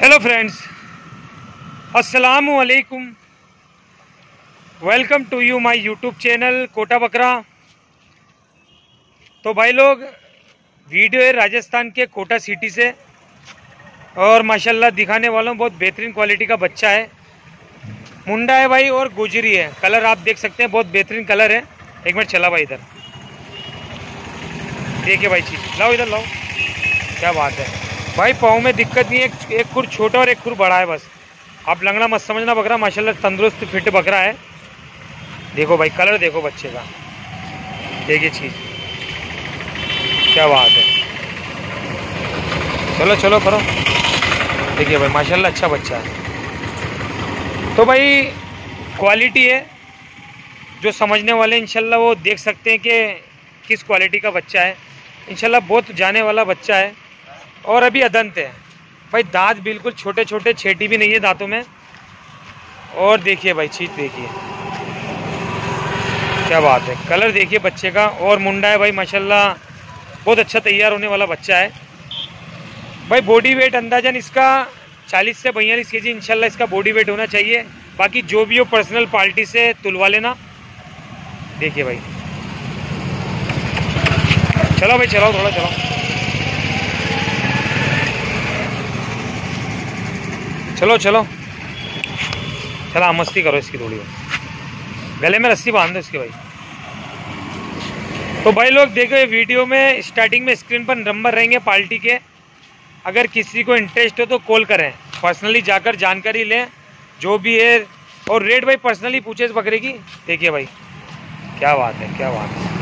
Hello friends, अस्सलामु अलैकुम। Welcome to you my YouTube channel कोटा बकरा। तो भाई लोग, वीडियो है राजस्थान के कोटा सिटी से और माशाल्लाह दिखाने वाला हूँ। बहुत बेहतरीन क्वालिटी का बच्चा है, मुंडा है भाई और गुजरी है। कलर आप देख सकते हैं, बहुत बेहतरीन कलर है। एक मिनट चला भाई, इधर देखिए भाई, चीज़ लाओ, इधर लाओ। क्या बात है भाई, पाँव में दिक्कत नहीं है। एक खुर छोटा और एक खुर बड़ा है, बस आप लंगड़ा मत समझना। बकरा माशाल्लाह तंदुरुस्त फिट बकरा है। देखो भाई, कलर देखो बच्चे का, देखिए चीज़, क्या बात है। चलो चलो करो। देखिए भाई माशाल्लाह अच्छा बच्चा है। तो भाई क्वालिटी है, जो समझने वाले इंशाल्लाह वो देख सकते हैं कि किस क्वालिटी का बच्चा है। इंशाल्लाह बहुत जाने वाला बच्चा है और अभी अदंत है भाई। दांत बिल्कुल छोटे छोटे, छेटी भी नहीं है दांतों में। और देखिए भाई चीज़ देखिए, क्या बात है। कलर देखिए बच्चे का, और मुंडा है भाई माशाल्लाह, बहुत अच्छा तैयार होने वाला बच्चा है भाई। बॉडी वेट अंदाजन इसका 40 से 42 केजी इंशाल्लाह इसका बॉडी वेट होना चाहिए। बाकी जो भी हो पर्सनल पार्टी से तुलवा लेना। देखिए भाई, चलो भाई चलाओ, थोड़ा चलाओ, चलो चलो चला, मस्ती करो इसकी थोड़ी। गले में रस्सी बांध दो इसके भाई। तो भाई लोग देखो, ये वीडियो में स्टार्टिंग में स्क्रीन पर नंबर रहेंगे पार्टी के। अगर किसी को इंटरेस्ट हो तो कॉल करें, पर्सनली जाकर जानकारी लें जो भी है। और रेट भाई पर्सनली पूछे इस बकरे की। देखिए भाई, क्या बात है, क्या बात है।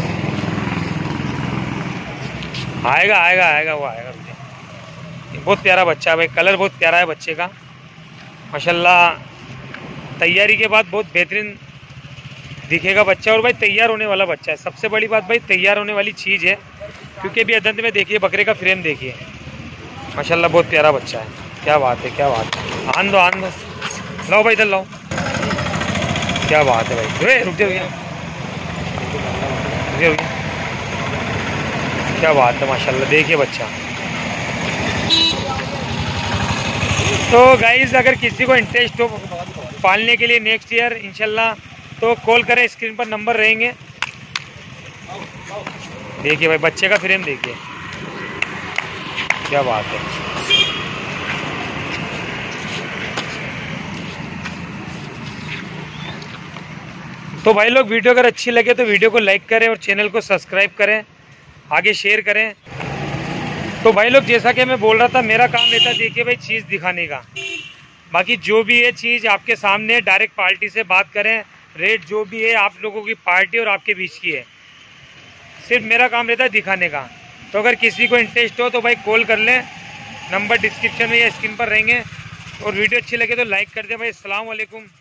आएगा आएगा आएगा, वो आएगा। बहुत प्यारा बच्चा है भाई, कलर बहुत प्यारा है बच्चे का माशाल्लाह। तैयारी के बाद बहुत बेहतरीन दिखेगा बच्चा। और भाई तैयार होने वाला बच्चा है। सबसे बड़ी बात भाई तैयार होने वाली चीज़ है, क्योंकि अभी अदंत में देखिए बकरे का फ्रेम देखिए माशाल्लाह, बहुत प्यारा बच्चा है। क्या बात है, क्या बात है। आन दो, आन दो, लाओ भाई, इधर लाओ। क्या बात है भाई, रुक जाओ भैया, क्या बात है माशाल्लाह। देखिए बच्चा। तो गाइस, अगर किसी को इंटरेस्ट हो पालने के लिए नेक्स्ट ईयर इंशाल्लाह, तो कॉल करें, स्क्रीन पर नंबर रहेंगे। देखिए भाई बच्चे का फ्रेम देखिए, क्या बात है। तो भाई लोग, वीडियो अगर अच्छी लगे तो वीडियो को लाइक करें और चैनल को सब्सक्राइब करें, आगे शेयर करें। तो भाई लोग, जैसा कि मैं बोल रहा था, मेरा काम रहता है देखिए भाई चीज़ दिखाने का। बाकी जो भी है चीज़ आपके सामने, डायरेक्ट पार्टी से बात करें। रेट जो भी है आप लोगों की पार्टी और आपके बीच की है, सिर्फ मेरा काम रहता है दिखाने का। तो अगर किसी को इंटरेस्ट हो तो भाई कॉल कर लें, नंबर डिस्क्रिप्शन में या स्क्रीन पर रहेंगे। और वीडियो अच्छी लगे तो लाइक कर दें भाई। अस्सलाम वालेकुम।